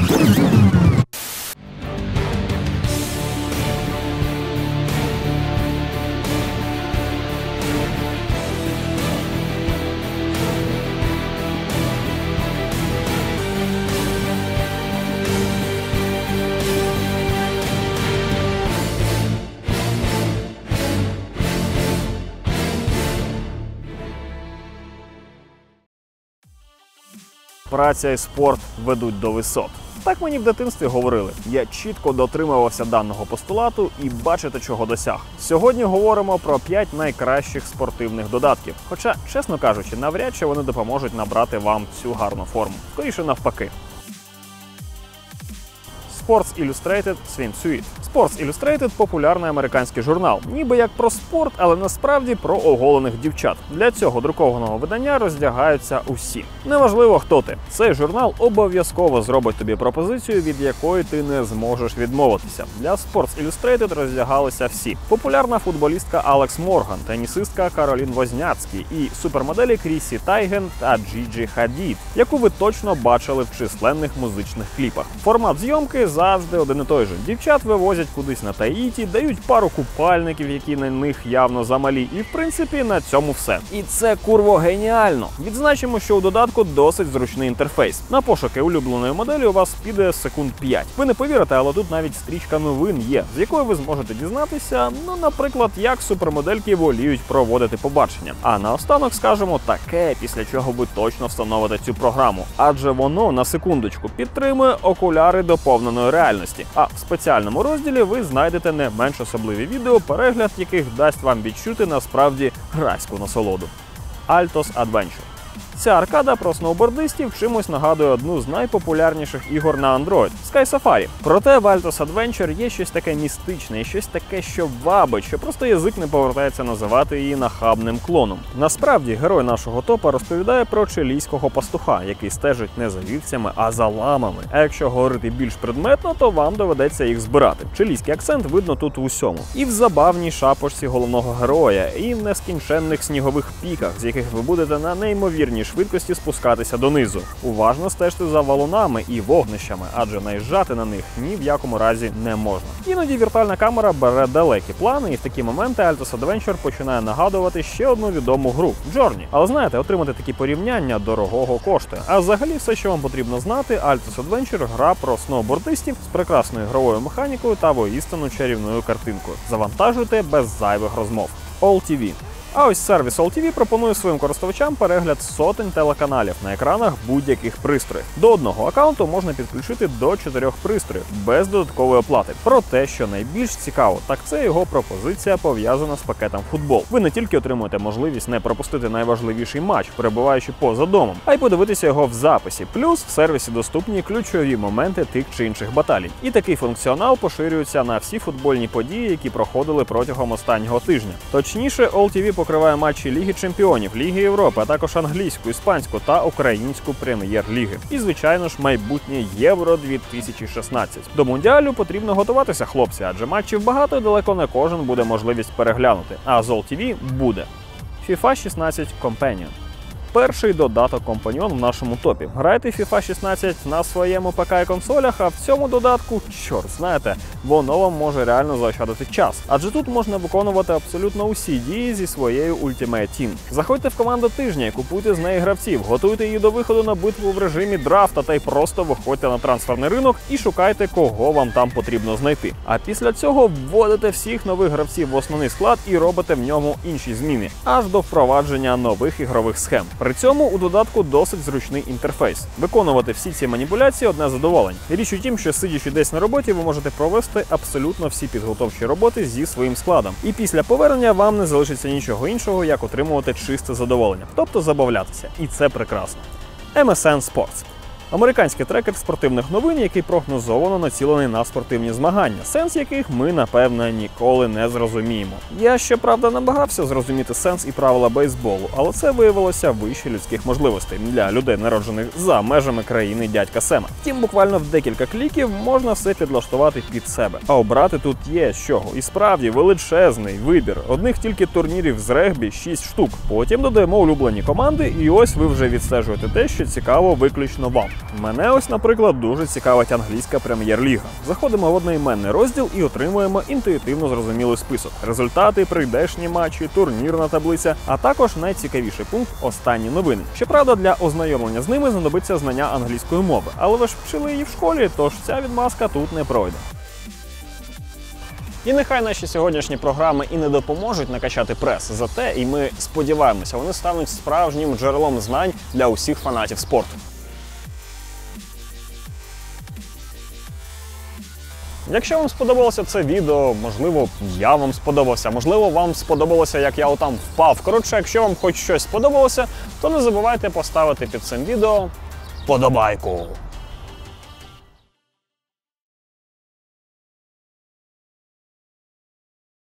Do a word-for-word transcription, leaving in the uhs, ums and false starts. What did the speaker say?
Праця і спорт ведуть до висот. Так мені в дитинстві говорили. Я чітко дотримувався даного постулату і бачите, чого досяг. Сьогодні говоримо про п'ять найкращих спортивних додатків. Хоча, чесно кажучи, навряд чи вони допоможуть набрати вам цю гарну форму. Скоріше навпаки. Sports Illustrated Swimsuit. Sports Illustrated – популярний американський журнал. Ніби як про спорт, але насправді про оголених дівчат. Для цього друкованого видання роздягаються усі. Неважливо, хто ти. Цей журнал обов'язково зробить тобі пропозицію, від якої ти не зможеш відмовитися. Для Sports Illustrated роздягалися всі. Популярна футболістка Алекс Морган, тенісистка Каролін Возняцькі і супермоделі Крісі Тайген та Джіджі Хадід, яку ви точно бачили в численних музичних кліпах. Формат зйомки завжди один і той же. Дівчат вивозять кудись на Таїті, дають пару купальників, які на них явно замалі, і в принципі на цьому все. І це курво геніально! Відзначимо, що у додатку досить зручний інтерфейс. На пошуки улюбленої моделі у вас піде секунд п'ять. Ви не повірите, але тут навіть стрічка новин є, з якої ви зможете дізнатися, ну, наприклад, як супермодельки воліють проводити побачення. А наостанок скажемо таке, після чого ви точно встановите цю програму. Адже воно, на секундочку, підтримує окуляри доповненої реальності. А в спеціальному розділі ви знайдете не менш особливі відео, перегляд яких дасть вам відчути насправді грайську насолоду. Altos Adventure. Ця аркада про сноубордистів чимось нагадує одну з найпопулярніших ігор на Android – Sky Safari. Проте в Altos Adventure є щось таке містичне і щось таке, що вабить, що просто язик не повертається називати її нахабним клоном. Насправді, герой нашого топа розповідає про чилійського пастуха, який стежить не за вівцями, а за ламами. А якщо говорити більш предметно, то вам доведеться їх збирати. Чилійський акцент видно тут у усьому. І в забавній шапочці головного героя, і в нескінченних снігових піках, з яких ви будете на неймовірній швидкості спускатися донизу. Уважно стежте за валунами і вогнищами, адже наїжджати на них ні в якому разі не можна. Іноді віртуальна камера бере далекі плани, і в такі моменти Altos Adventure починає нагадувати ще одну відому гру – Journey. Але знаєте, отримати такі порівняння дорогого коштує. А взагалі все, що вам потрібно знати, Altos Adventure – гра про сноубордистів з прекрасною ігровою механікою та воістину чарівною картинкою. Завантажуйте без зайвих розмов. All ті ві. А ось сервіс All ті ві пропонує своїм користувачам перегляд сотень телеканалів на екранах будь-яких пристроїв. До одного аккаунту можна підключити до чотирьох пристроїв без додаткової оплати. Проте, що найбільш цікаво, так це його пропозиція пов'язана з пакетом футбол. Ви не тільки отримуєте можливість не пропустити найважливіший матч, перебуваючи поза домом, а й подивитися його в записі. Плюс в сервісі доступні ключові моменти тих чи інших баталій. І такий функціонал поширюється на всі футбольні події, які проходили протягом останнього тижня. Точніше, All ті ві покриває матчі Ліги Чемпіонів, Ліги Європи, а також англійську, іспанську та українську прем'єр-ліги. І, звичайно ж, майбутнє Євро дві тисячі шістнадцять. До Мундіалю потрібно готуватися, хлопці, адже матчів багато і далеко не кожен буде можливість переглянути. А з All ті ві буде. FIFA шістнадцять Companion. Перший додаток компаньйон в нашому топі. Грайте FIFA шістнадцять на своєму ПК і консолях, а в цьому додатку, чорт, знаєте, воно вам може реально заощадити час. Адже тут можна виконувати абсолютно усі дії зі своєю Ultimate Team. Заходьте в команду тижня і купуйте з неї гравців, готуйте її до виходу на битву в режимі драфта та й просто виходьте на трансферний ринок і шукайте, кого вам там потрібно знайти. А після цього вводите всіх нових гравців в основний склад і робите в ньому інші зміни, аж до впровадження нових ігрових схем. При цьому у додатку досить зручний інтерфейс. Виконувати всі ці маніпуляції – одне задоволення. Річ у тім, що сидячи десь на роботі, ви можете провести абсолютно всі підготовчі роботи зі своїм складом. І після повернення вам не залишиться нічого іншого, як отримувати чисте задоволення. Тобто забавлятися. І це прекрасно. ем ес ен Sports. Американський трекер спортивних новин, який прогнозовано націлений на спортивні змагання, сенс яких ми, напевно, ніколи не зрозуміємо. Я, щоправда, намагався зрозуміти сенс і правила бейсболу, але це виявилося вище людських можливостей для людей, народжених за межами країни дядька Сема. Втім, буквально в декілька кліків можна все підлаштувати під себе. А обрати тут є з чого. І справді величезний вибір. Одних тільки турнірів з регбі шість штук. Потім додаємо улюблені команди, і ось ви вже відстежуєте те, що цікаво виключно вам. Мене ось, наприклад, дуже цікавить англійська прем'єр-ліга. Заходимо в одноіменний розділ і отримуємо інтуїтивно зрозумілий список. Результати, прийдешні матчі, турнірна таблиця, а також найцікавіший пункт – останні новини. Щоправда, для ознайомлення з ними знадобиться знання англійської мови, але ви ж вчили її в школі, тож ця відмазка тут не пройде. І нехай наші сьогоднішні програми і не допоможуть накачати прес, зате, і ми сподіваємося, вони стануть справжнім джерелом знань для усіх фанатів спорту. Якщо вам сподобалося це відео, можливо, я вам сподобався, можливо, вам сподобалося, як я отам впав. Коротше, якщо вам хоч щось сподобалося, то не забувайте поставити під цим відео вподобайку.